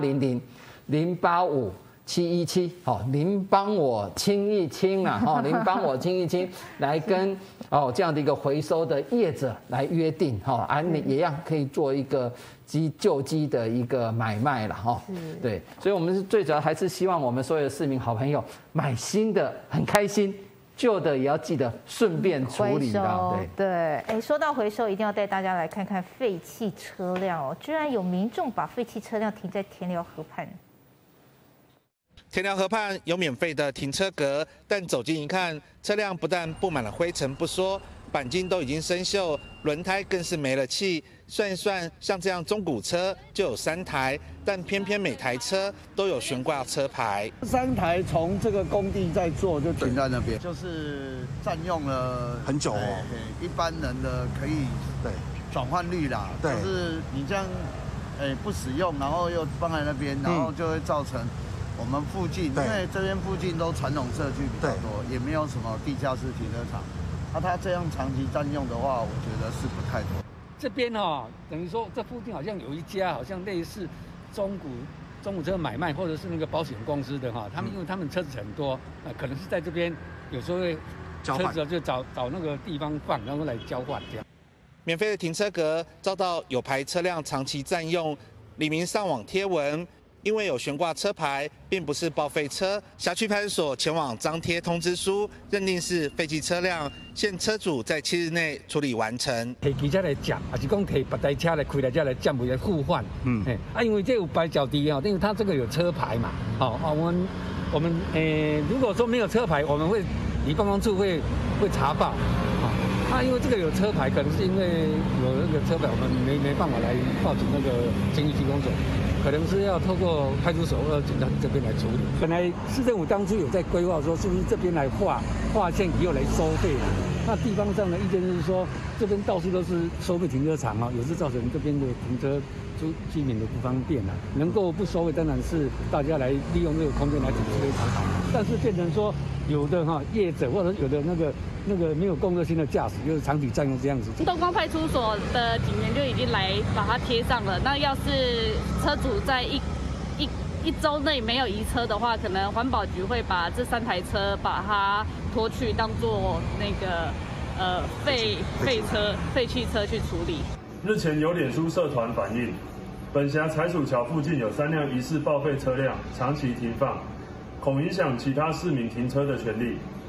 0800-085。717您帮我清一清您帮我清一清，来跟这样的一个回收的业者来约定你也一样可以做一个旧机的一个买卖了对，所以我们是最主要还是希望我们所有的市民好朋友买新的很开心，旧的也要记得顺便处理的。 对，说到回收，一定要带大家来看看废弃车辆居然有民众把废弃车辆停在田寮河畔。 田寮河畔有免费的停车格，但走近一看，车辆不但布满了灰尘不说，钣金都已经生锈，轮胎更是没了气。算一算，像这样中古车就有3台，但偏偏每台车都有悬挂车牌。 3台从这个工地在做，就停在那边，就是占用了很久一般人的可以转换率啦，就是你这样不使用，然后又放在那边，然后就会造成。我们附近，因为这边附近都传统社区比较多，也没有什么地下室停车场。它这样长期占用的话，我觉得是不太多。 这边等于说这附近好像有一家，好像类似中古车买卖或者是那个保险公司的他们因为他们车子很多，可能是在这边有时候会车子就找那个地方放，然后来交换这样。 免费的停车格遭到有牌车辆长期占用，李明上网贴文。因为有悬挂车牌，并不是报废车，辖区派出所前往张贴通知书，认定是废弃车辆，限车主在7日内处理完成。 提汽车来占，还是讲提别台车来开来这来占为来互换？因为这有白脚地因为它这个有车牌嘛。我们如果说没有车牌，我们会离办公处会查报。因为这个有车牌，可能是因为有那个车牌，我们没办法来报警那个经济区公所。可能是要透过派出所或者警察这边来处理。本来市政府当初有在规划说，是不是这边来划线以后来收费那地方上的意见就是说，这边到处都是收费停车场有时造成这边的停车居民的不方便能够不收费，当然是大家来利用这个空间来停车非常好。但是变成说，有的业者或者有的那个没有公德心的驾驶，就是长期占用这样子。 东光派出所的警员就已经来把它贴上了。那要是车主在一周内没有移车的话，可能环保局会把这3台车把它拖去当做那个废弃车去处理。 日前有脸书社团反映，本辖柴鼠桥附近有3辆疑似报废车辆长期停放，恐影响其他市民停车的权利。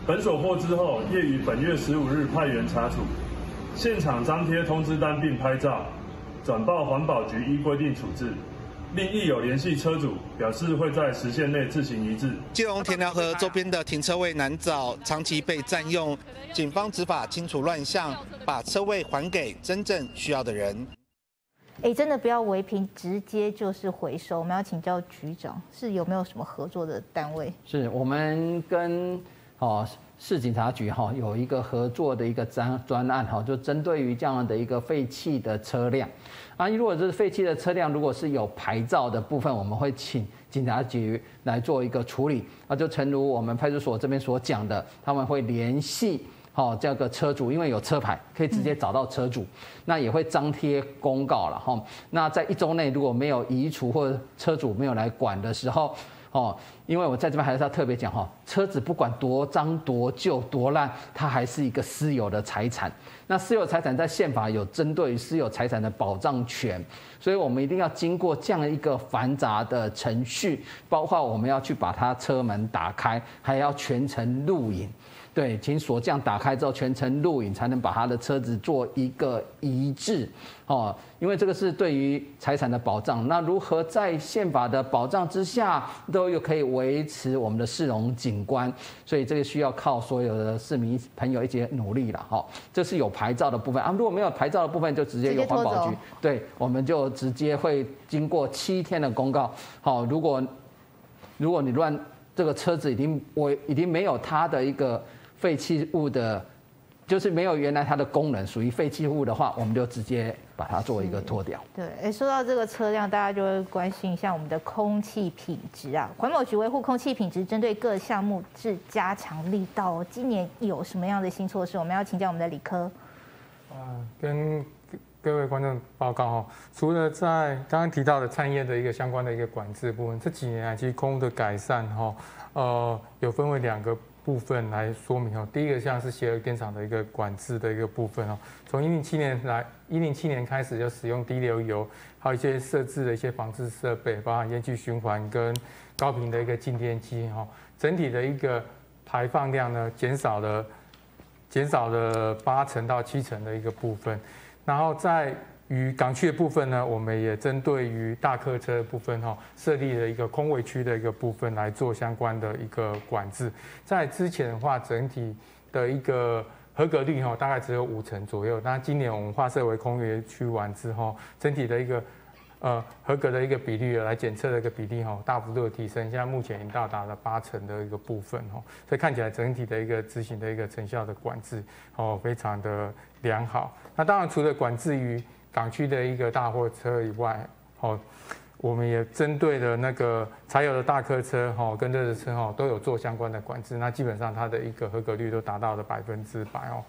本所获知后，业于本月15日派员查处，现场张贴通知单并拍照，转报环保局依规定处置。另亦有联系车主，表示会在时限内自行移置。 基隆田寮河周边的停车位难找，长期被占用，警方执法清除乱象，把车位还给真正需要的人。 真的不要违停，直接就是回收。我们要请教局长，是有没有什么合作的单位？ 是我们跟市警察局有一个合作的一个专案就针对于这样的一个废弃的车辆啊，如果这是废弃的车辆，如果是有牌照的部分，我们会请警察局来做一个处理啊，就诚如我们派出所这边所讲的，他们会联系这个车主，因为有车牌可以直接找到车主，那也会张贴公告了那在1周内如果没有移除或者车主没有来管的时候因为我在这边还是要特别讲车子不管多脏多旧多烂，它还是一个私有的财产。那私有财产在宪法有针对于私有财产的保障权，所以我们一定要经过这样一个繁杂的程序，包括我们要去把它车门打开，还要全程录影。对，请锁匠打开之后全程录影，才能把他的车子做一个移置因为这个是对于财产的保障。那如何在宪法的保障之下，都有可以维持我们的市容景观？所以这个需要靠所有的市民朋友一起努力了这是有牌照的部分啊，如果没有牌照的部分，就直接由环保局，对，我们就直接会经过7天的公告。如果你这个车子已经没有它的一个废弃物的，就是没有原来它的功能，属于废弃物的话，我们就直接把它做一个脱掉。 对，说到这个车辆，大家就会关心一下我们的空气品质啊。环保局维护空气品质，针对各项目是加强力道今年有什么样的新措施？我们要请教我们的理科。 跟各位观众报告除了在刚刚提到的产业的一个相关的一个管制部分，这几年其实空污的改善有分为2个部分来说明第一个像是协和电厂的一个管制的一个部分从107年开始就使用低硫油，还有一些设置的一些防治设备，包含烟气循环跟高频的一个静电机整体的一个排放量呢减少了8成到7成的一个部分。然后在于港区的部分呢，我们也针对于大客车的部分设立了一个空位区的一个部分来做相关的一个管制。在之前的话，整体的一个合格率大概只有5成左右。那今年我们划设为空位区完之后，整体的一个合格的一个比率来检测的一个比例大幅度的提升，现在目前已经到达了8成的一个部分所以看起来整体的一个执行的一个成效的管制非常的良好。那当然除了管制于港区的一个大货车以外我们也针对了那个柴油的大客车跟热车都有做相关的管制，那基本上它的一个合格率都达到了100%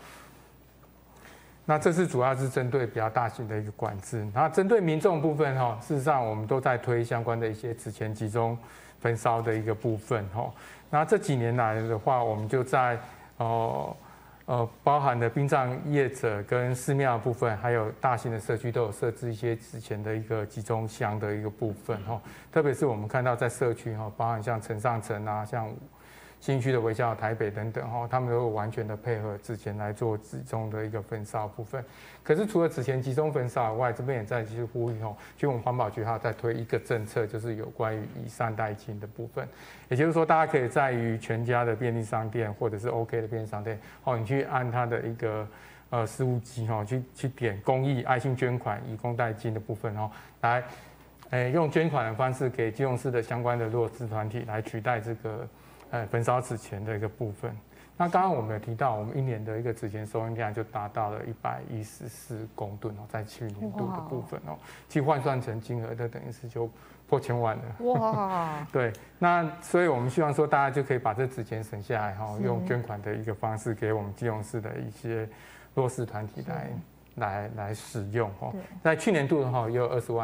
那这是主要是针对比较大型的一个管制。那针对民众部分事实上我们都在推相关的一些纸钱集中焚烧的一个部分那这几年来的话，我们就在包含了殡葬业者跟寺庙的部分，还有大型的社区都有设置一些纸钱的一个集中箱的一个部分特别是我们看到在社区包含像城上城啊，像新区的微笑台北等等他们都有完全的配合纸钱来做集中的一个焚烧部分。可是除了纸钱集中焚烧以外，这边也在继续呼吁其实我们环保局还有在推一个政策，就是有关于以善代金的部分。也就是说，大家可以在于全家的便利商店或者是 OK 的便利商店你去按它的一个事务机去点公益爱心捐款以供代金的部分来用捐款的方式给基隆市的相关的弱势团体来取代这个焚烧纸钱的一个部分。那刚刚我们有提到，我们1年的一个纸钱收运量就达到了114公吨在去年度的部分其实换算成金额的等于是就破1000万了。哇！对，那所以我们希望说大家就可以把这纸钱省下来用捐款的一个方式给我们基隆市的一些弱势团体来使用在去年度也有20万的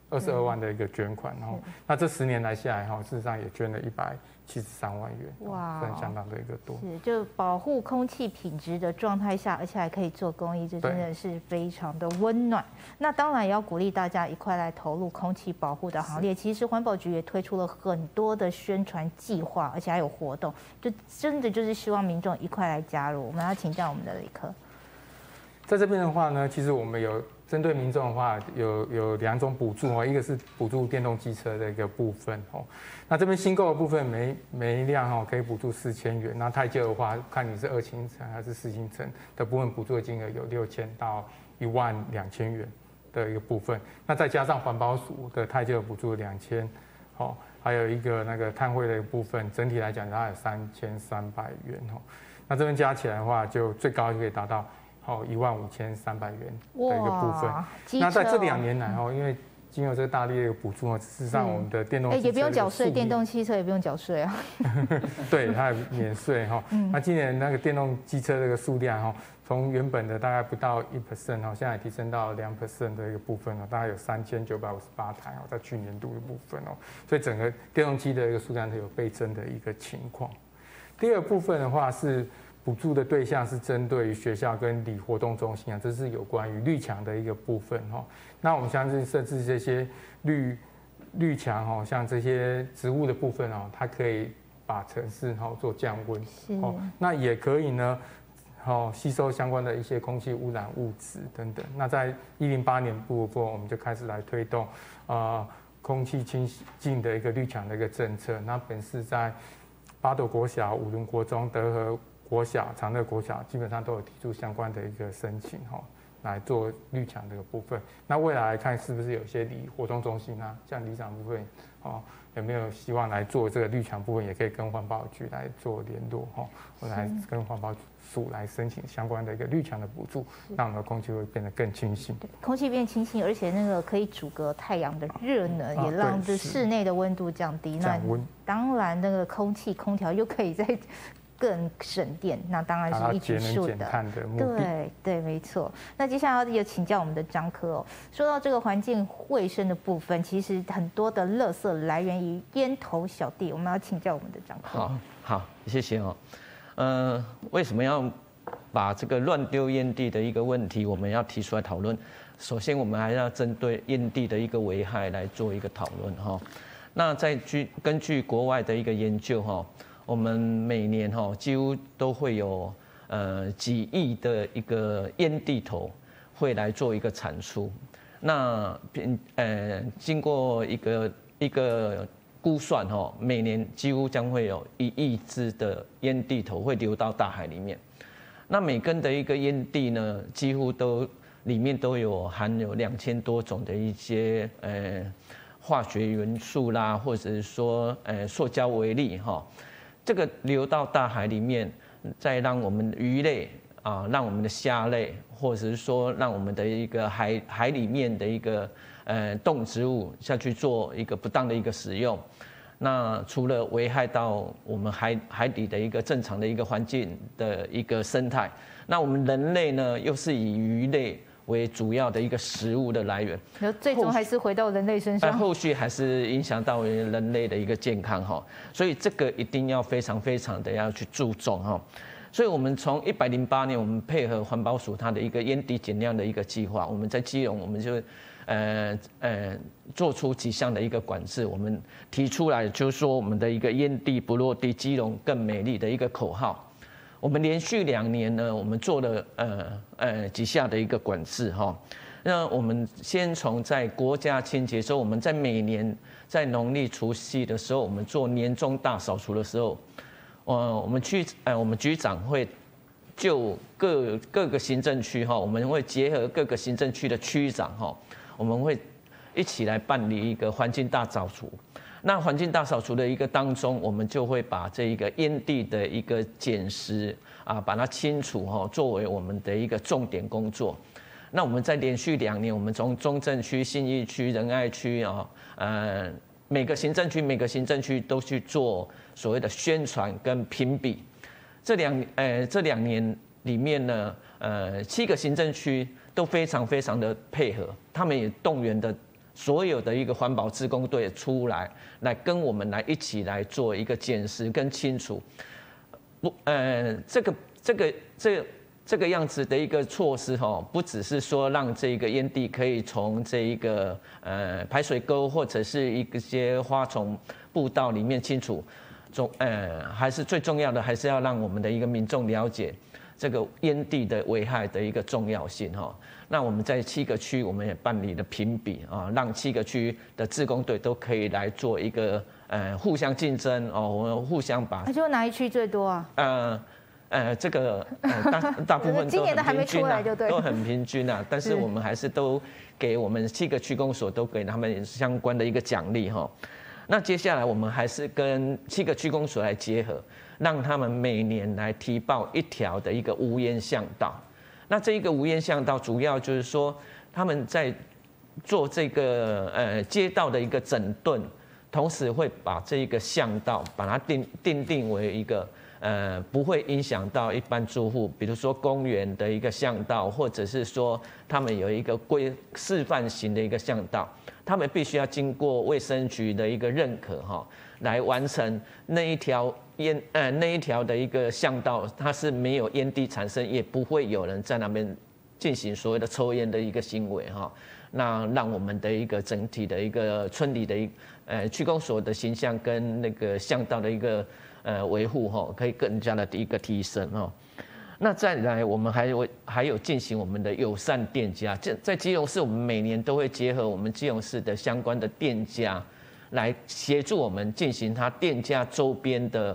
22万的一个捐款，那这10年来下来事实上也捐了173万元，哇，算相当的一个多。 是，就保护空气品质的状态下，而且还可以做公益，这真的是非常的温暖。那当然也要鼓励大家一块来投入空气保护的行列。其实环保局也推出了很多的宣传计划，而且还有活动，就真的就是希望民众一块来加入。我们要请教我们的李科。 在这边的话呢，其实我们有针对民众的话，有2种补助，一个是补助电动机车的一个部分，那这边新购的部分每一辆可以补助4000元，那太旧的话，看你是2星程还是4星程的部分，补助的金额有6000到12000元的一个部分，那再加上环保署的太旧补助2000，还有一个那个碳汇的一个部分，整体来讲它有3300元，那这边加起来的话，就最高就可以达到15300元的一个部分。那在这2年来因为经由这个大力的一个补助事实上我们的电动汽车也不用缴税，电动汽车也不用缴税啊。 对，它也免税那今年那个电动机车这个数量从原本的大概不到1%现在提升到2% 的一个部分大概有3958台在去年度的部分所以整个电动机的一个数量有倍增的一个情况。第二部分的话是补助的对象是针对于学校跟里活动中心这是有关于绿墙的一个部分那我们相信设置这些绿墙像这些植物的部分它可以把城市做降温那也可以呢吸收相关的一些空气污染物质等等。那在108年部分我们就开始来推动空气清净的一个绿墙的一个政策。那本市在八斗国小、五伦国中、德和国小、长乐国小基本上都有提出相关的一个申请来做绿墙这个部分。那未来来看是不是有些里活动中心像里长部分有没有希望来做这个绿墙部分，也可以跟环保局来做联络我来跟环保署来申请相关的一个绿墙的补助，让我们的空气会变得更清新。 空气变清新，而且那个可以阻隔太阳的热能，也让这室内的温度降低。那当然那个空调又可以再更省电，那当然是一举数的。对，没错。那接下来要请教我们的张科说到这个环境卫生的部分，其实很多的垃圾来源于烟头小弟，我们要请教我们的张科。 好，谢谢为什么要把这个乱丢烟蒂的一个问题，我们要提出来讨论？首先，我们还要针对烟蒂的一个危害来做一个讨论那根据国外的一个研究我们每年几乎都会有几亿的一个烟蒂头会来做一个产出。那经过一个估算每年几乎将会有1亿只的烟蒂头会流到大海里面。那每根的一个烟蒂呢，几乎里面都含有2000多种的一些化学元素啦，或者是说塑胶微粒这个流到大海里面，再让我们鱼类让我们的虾类，或者是说让我们的一个海里面的一个动植物下去做一个不当的一个使用。那除了危害到我们海底的一个正常的一个环境的一个生态，那我们人类呢又是以鱼类为主要的一个食物的来源， 最终还是回到人类身上， 后续还是影响到人类的一个健康所以这个一定要非常非常的要去注重所以我们从108年，我们配合环保署它的一个烟蒂减量的一个计划，我们在基隆我们就做出几项的一个管制，我们提出来就是说我们的一个烟蒂不落地，基隆更美丽的一个口号。我们连续2年呢，我们做了几下的一个管制那我们先从在国家清洁时候，我们在每年在农历除夕的时候，我们做年终大扫除的时候，我们局长会就各个行政区我们会结合各个行政区的区长我们会一起来办理一个环境大扫除。那环境大扫除的一个当中，我们就会把这一个烟蒂的一个捡拾把它清除作为我们的一个重点工作。那我们在连续2年，我们从中正区、信义区、仁爱区每个行政区都去做所谓的宣传跟评比。这两年里面呢，7个行政区都非常非常的配合，他们也动员的所有的一个环保志工队出来跟我们一起来做一个检视跟清楚。这个样子的一个措施不只是说让这个烟蒂可以从这一个排水沟或者是一些花丛步道里面清除，还是最重要的，还是要让我们的一个民众了解这个烟蒂的危害的一个重要性那我们在7个区，我们也办理了评比让7个区的志工队都可以来做一个互相竞争我们互相把。 就哪一区最多啊？ 这个大部分今年的还没出来就对， 都很平均啊。但是我们还是都给我们7个区公所都给他们相关的一个奖励那接下来我们还是跟7个区公所来结合，让他们每年来提报1条的一个无烟巷道。那这一个无烟巷道主要就是说他们在做这个街道的一个整顿，同时会把这一个巷道把它定为一个不会影响到一般住户，比如说公园的一个巷道，或者是说他们有一个示范型的一个巷道，他们必须要经过卫生局的一个认可来完成那一条的一个巷道，它是没有烟蒂产生，也不会有人在那边进行所谓的抽烟的一个行为那让我们的一个整体的一个村里的区公所的形象跟那个巷道的一个维护可以更加的一个提升那再来，我们还有进行我们的友善店家，在基隆市，我们每年都会结合我们基隆市的相关的店家，来协助我们进行它店家周边的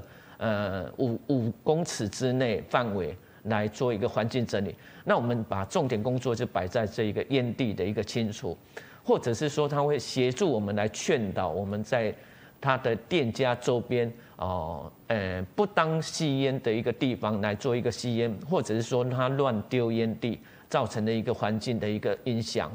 5公尺之内范围来做一个环境整理。那我们把重点工作就摆在这一个烟蒂的一个清除，或者是说他会协助我们来劝导我们在他的店家周边不当吸烟的一个地方来做一个吸烟，或者是说他乱丢烟蒂造成的一个环境的一个影响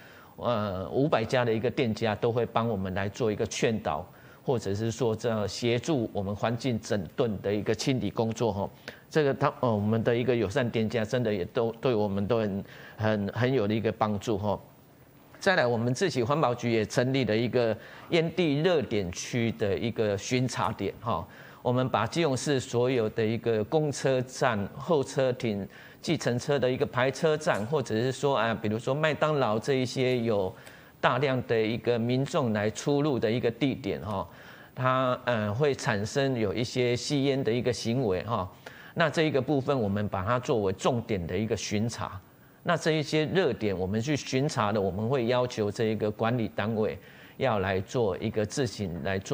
500家的一个店家都会帮我们来做一个劝导，或者是说这样协助我们环境整顿的一个清理工作这个我们的一个友善店家真的也都对我们都很有的一个帮助再来，我们自己环保局也成立了一个烟蒂热点区的一个巡查点我们把基隆市所有的一个公车站、候车亭、计程车的一个排车站，或者是说比如说麦当劳这一些有大量的一个民众来出入的一个地点它会产生有一些吸烟的一个行为那这一个部分我们把它作为重点的一个巡查。那这一些热点我们去巡查的，我们会要求这一个管理单位要来做一个自行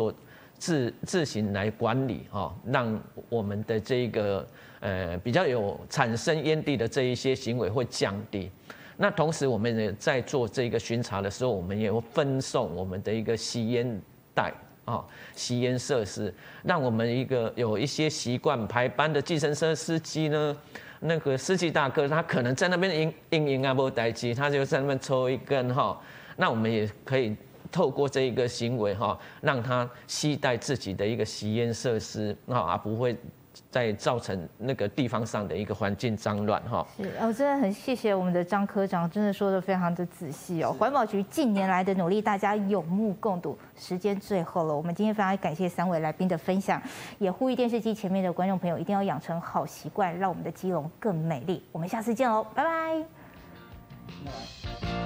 来管理让我们的这个比较有产生烟蒂的这一些行为会降低。那同时我们也在做这个巡查的时候，我们也会分送我们的一个吸烟袋吸烟设施，让我们有一些习惯排班的计程车司机呢，那个司机大哥他可能在那边应没代志，他就在那边抽一根那我们也可以透过这一个行为让他携带自己的一个吸烟设施而不会再造成那个地方上的一个环境脏乱是真的很谢谢我们的张科长，真的说的非常的仔细环保局近年来的努力，大家有目共睹。时间最后了，我们今天非常感谢3位来宾的分享，也呼吁电视机前面的观众朋友一定要养成好习惯，让我们的基隆更美丽。我们下次见喽，拜拜。